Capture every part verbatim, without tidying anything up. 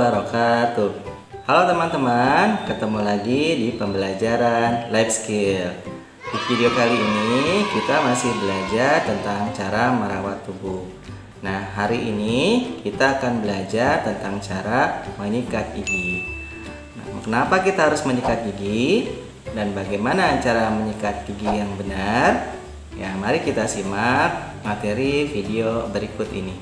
wabarakatuh. Halo teman-teman, ketemu lagi di pembelajaran life skill. Di video kali ini kita masih belajar tentang cara merawat tubuh. Nah, hari ini kita akan belajar tentang cara menyikat gigi. Nah, kenapa kita harus menyikat gigi dan bagaimana cara menyikat gigi yang benar? Ya, mari kita simak materi video berikut ini.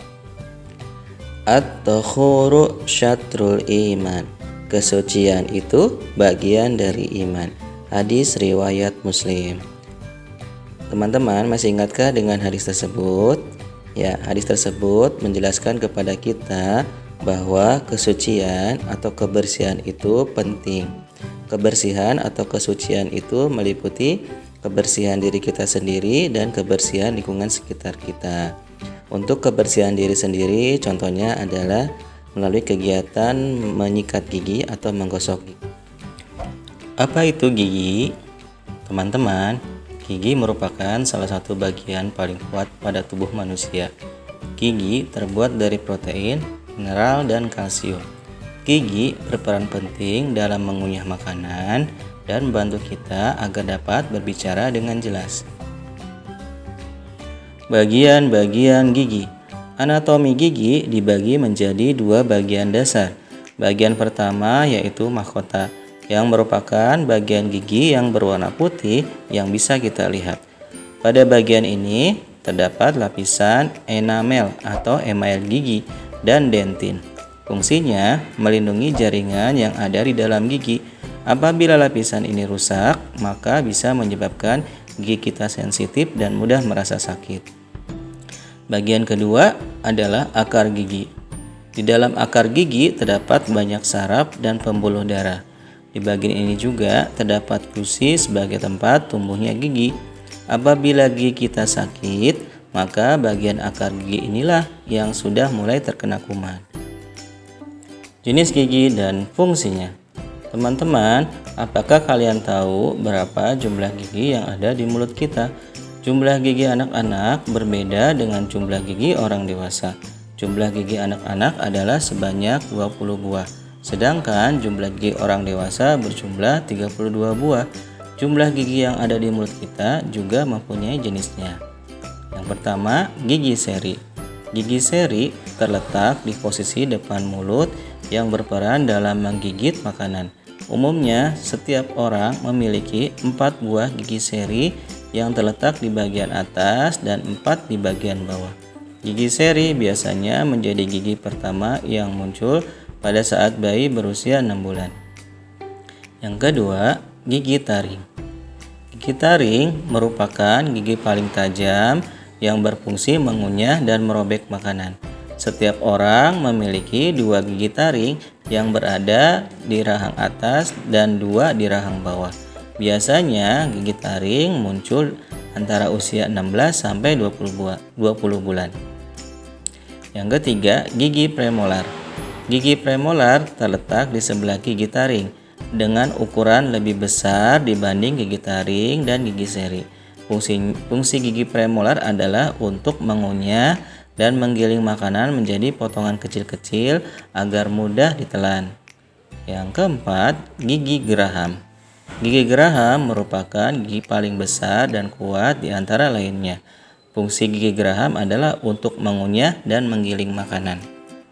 At-takhuru syatrul iman. Kesucian itu bagian dari iman. Hadis riwayat Muslim. Teman-teman masih ingatkah dengan hadis tersebut? Ya, hadis tersebut menjelaskan kepada kita bahwa kesucian atau kebersihan itu penting. Kebersihan atau kesucian itu meliputi kebersihan diri kita sendiri dan kebersihan lingkungan sekitar kita. Untuk kebersihan diri sendiri contohnya adalah melalui kegiatan menyikat gigi atau menggosok gigi. Apa itu gigi? Teman-teman, gigi merupakan salah satu bagian paling kuat pada tubuh manusia. Gigi terbuat dari protein, mineral, dan kalsium. Gigi berperan penting dalam mengunyah makanan dan membantu kita agar dapat berbicara dengan jelas. Bagian-bagian gigi. Anatomi gigi dibagi menjadi dua bagian dasar. Bagian pertama yaitu mahkota, yang merupakan bagian gigi yang berwarna putih yang bisa kita lihat. Pada bagian ini terdapat lapisan enamel atau email gigi dan dentin. Fungsinya melindungi jaringan yang ada di dalam gigi. Apabila lapisan ini rusak, maka bisa menyebabkan gigi kita sensitif dan mudah merasa sakit. Bagian kedua adalah akar gigi. Di dalam akar gigi terdapat banyak saraf dan pembuluh darah. Di bagian ini juga terdapat gusi sebagai tempat tumbuhnya gigi. Apabila gigi kita sakit, maka bagian akar gigi inilah yang sudah mulai terkena kuman. Jenis gigi dan fungsinya. Teman-teman, apakah kalian tahu berapa jumlah gigi yang ada di mulut kita? Jumlah gigi anak-anak berbeda dengan jumlah gigi orang dewasa. Jumlah gigi anak-anak adalah sebanyak dua puluh buah, sedangkan jumlah gigi orang dewasa berjumlah tiga puluh dua buah. Jumlah gigi yang ada di mulut kita juga mempunyai jenisnya. Yang pertama, gigi seri. Gigi seri terletak di posisi depan mulut yang berperan dalam menggigit makanan. Umumnya, setiap orang memiliki empat buah gigi seri yang terletak di bagian atas dan empat di bagian bawah. Gigi seri biasanya menjadi gigi pertama yang muncul pada saat bayi berusia enam bulan. Yang kedua, gigi taring. Gigi taring merupakan gigi paling tajam yang berfungsi mengunyah dan merobek makanan. Setiap orang memiliki dua gigi taring yang berada di rahang atas dan dua di rahang bawah. Biasanya gigi taring muncul antara usia enam belas sampai dua puluh bulan. Yang ketiga, gigi premolar. Gigi premolar terletak di sebelah gigi taring dengan ukuran lebih besar dibanding gigi taring dan gigi seri. Fungsi, fungsi gigi premolar adalah untuk mengunyah dan menggiling makanan menjadi potongan kecil-kecil agar mudah ditelan. Yang keempat, gigi geraham. Gigi geraham merupakan gigi paling besar dan kuat di antara lainnya. Fungsi gigi geraham adalah untuk mengunyah dan menggiling makanan.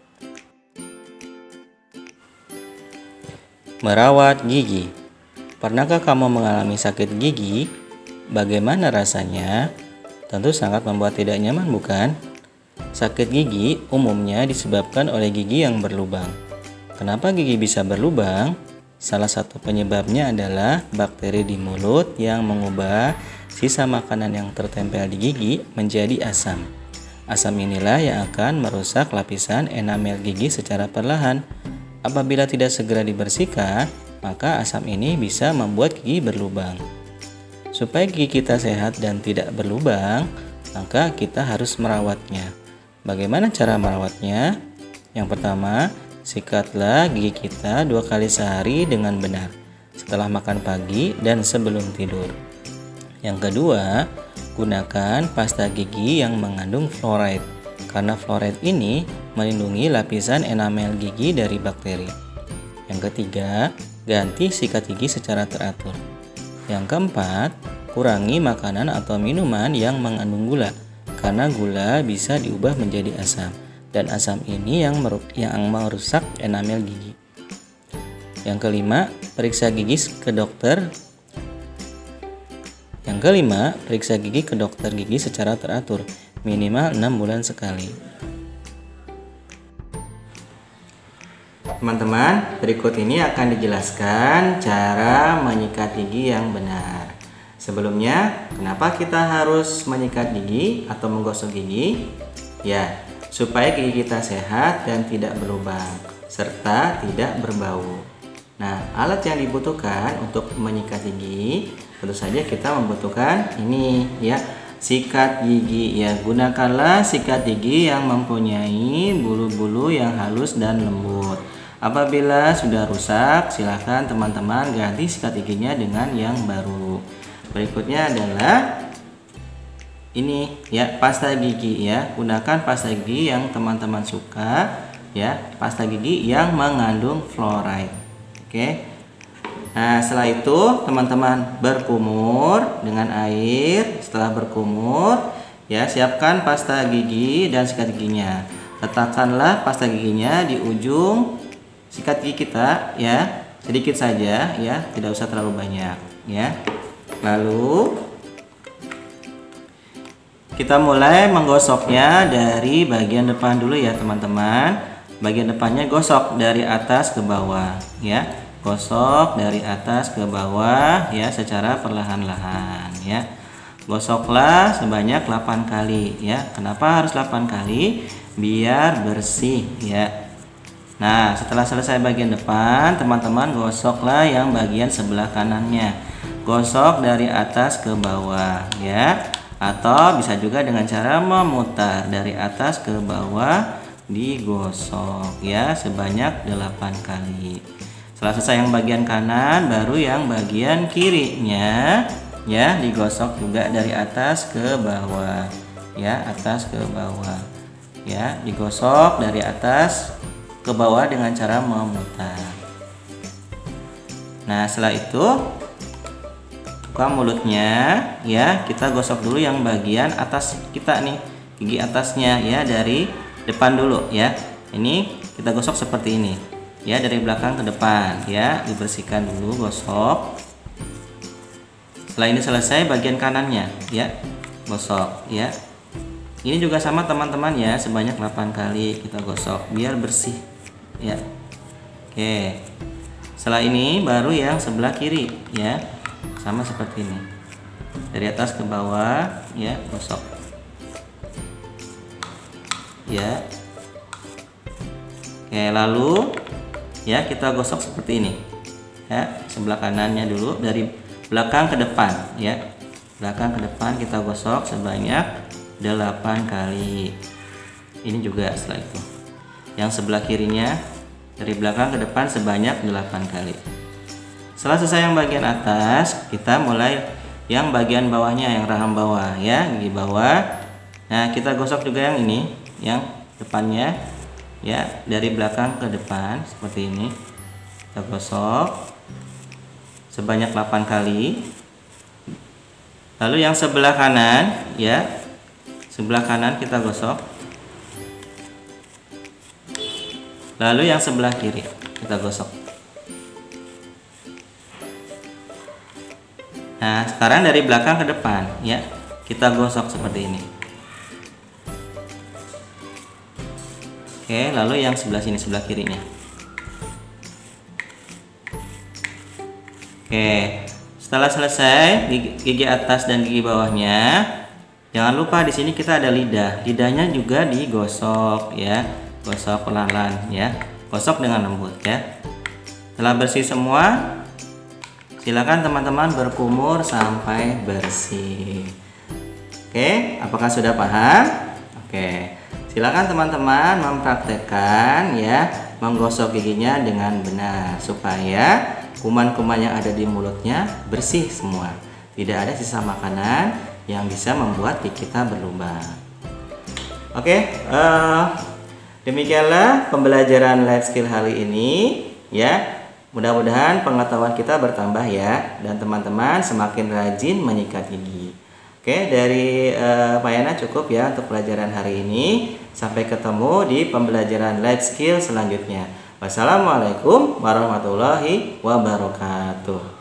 Merawat gigi. Pernahkah kamu mengalami sakit gigi? Bagaimana rasanya? Tentu sangat membuat tidak nyaman, bukan? Sakit gigi umumnya disebabkan oleh gigi yang berlubang. Kenapa gigi bisa berlubang? Salah satu penyebabnya adalah bakteri di mulut yang mengubah sisa makanan yang tertempel di gigi menjadi asam. Asam inilah yang akan merusak lapisan enamel gigi secara perlahan. Apabila tidak segera dibersihkan, maka asam ini bisa membuat gigi berlubang. Supaya gigi kita sehat dan tidak berlubang, maka kita harus merawatnya. Bagaimana cara merawatnya? Yang pertama, sikatlah gigi kita dua kali sehari dengan benar, setelah makan pagi dan sebelum tidur. Yang kedua, gunakan pasta gigi yang mengandung fluoride. karena fluoride ini melindungi lapisan enamel gigi dari bakteri. Yang ketiga, ganti sikat gigi secara teratur. Yang keempat, kurangi makanan atau minuman yang mengandung gula, karena gula bisa diubah menjadi asam, dan asam ini yang yang merusak enamel gigi. Yang kelima, periksa gigi ke dokter. Yang kelima, periksa gigi ke dokter gigi secara teratur, minimal enam bulan sekali. Teman-teman, berikut ini akan dijelaskan cara menyikat gigi yang benar. Sebelumnya, kenapa kita harus menyikat gigi atau menggosok gigi? Ya, supaya gigi kita sehat dan tidak berlubang, serta tidak berbau. Nah, alat yang dibutuhkan untuk menyikat gigi, tentu saja kita membutuhkan ini ya, sikat gigi ya. Gunakanlah sikat gigi yang mempunyai bulu-bulu yang halus dan lembut. Apabila sudah rusak, silakan teman-teman ganti sikat giginya dengan yang baru. Berikutnya adalah ini ya, pasta gigi ya. Gunakan pasta gigi yang teman-teman suka ya, pasta gigi yang mengandung fluoride. Oke. Nah, setelah itu teman-teman berkumur dengan air. Setelah berkumur ya, siapkan pasta gigi dan sikat giginya. Letakkanlah pasta giginya di ujung sikat gigi kita ya, sedikit saja ya, tidak usah terlalu banyak ya. Lalu kita mulai menggosoknya dari bagian depan dulu ya teman-teman. Bagian depannya gosok dari atas ke bawah ya. Gosok dari atas ke bawah ya, secara perlahan-lahan ya. Gosoklah sebanyak delapan kali ya. Kenapa harus delapan kali? Biar bersih ya. Nah, setelah selesai bagian depan, teman-teman gosoklah yang bagian sebelah kanannya. Gosok dari atas ke bawah ya, atau bisa juga dengan cara memutar dari atas ke bawah, digosok ya sebanyak delapan kali. Setelah selesai yang bagian kanan, baru yang bagian kirinya ya, digosok juga dari atas ke bawah ya, atas ke bawah ya, digosok dari atas ke bawah dengan cara memutar. Nah, setelah itu buka mulutnya ya, kita gosok dulu yang bagian atas kita nih, gigi atasnya ya, dari depan dulu ya. Ini kita gosok seperti ini ya, dari belakang ke depan ya, dibersihkan dulu, gosok. Setelah ini selesai, bagian kanannya ya, gosok ya. Ini juga sama teman-teman ya, sebanyak delapan kali kita gosok biar bersih ya. Oke. Setelah ini baru yang sebelah kiri ya. Sama seperti ini. Dari atas ke bawah ya, gosok. Ya. Oke, lalu ya kita gosok seperti ini. Ya, sebelah kanannya dulu dari belakang ke depan ya. Belakang ke depan kita gosok sebanyak delapan kali. Ini juga setelah itu. Yang sebelah kirinya dari belakang ke depan sebanyak delapan kali. Setelah selesai yang bagian atas, kita mulai yang bagian bawahnya, yang rahang bawah ya, gigi bawah. Nah, kita gosok juga yang ini, yang depannya ya, dari belakang ke depan seperti ini. Kita gosok sebanyak delapan kali. Lalu yang sebelah kanan ya, sebelah kanan kita gosok. Lalu yang sebelah kiri kita gosok. Nah, sekarang dari belakang ke depan ya, kita gosok seperti ini. Oke, lalu yang sebelah sini, sebelah kirinya. Oke, setelah selesai gigi atas dan gigi bawahnya, jangan lupa di sini kita ada lidah. Lidahnya juga digosok ya, gosok pelan-pelan ya, gosok dengan lembut ya. Setelah bersih semua, silakan teman-teman berkumur sampai bersih. Oke, apakah sudah paham? Oke, silakan teman-teman mempraktekkan ya, menggosok giginya dengan benar supaya kuman-kuman yang ada di mulutnya bersih semua. Tidak ada sisa makanan yang bisa membuat gigi kita berlubang. Oke, uh, demikianlah pembelajaran life skill hari ini ya. Mudah-mudahan pengetahuan kita bertambah ya, dan teman-teman semakin rajin menyikat gigi. Oke, dari uh, Pak Yana cukup ya untuk pelajaran hari ini. Sampai ketemu di pembelajaran life skill selanjutnya. Wassalamualaikum warahmatullahi wabarakatuh.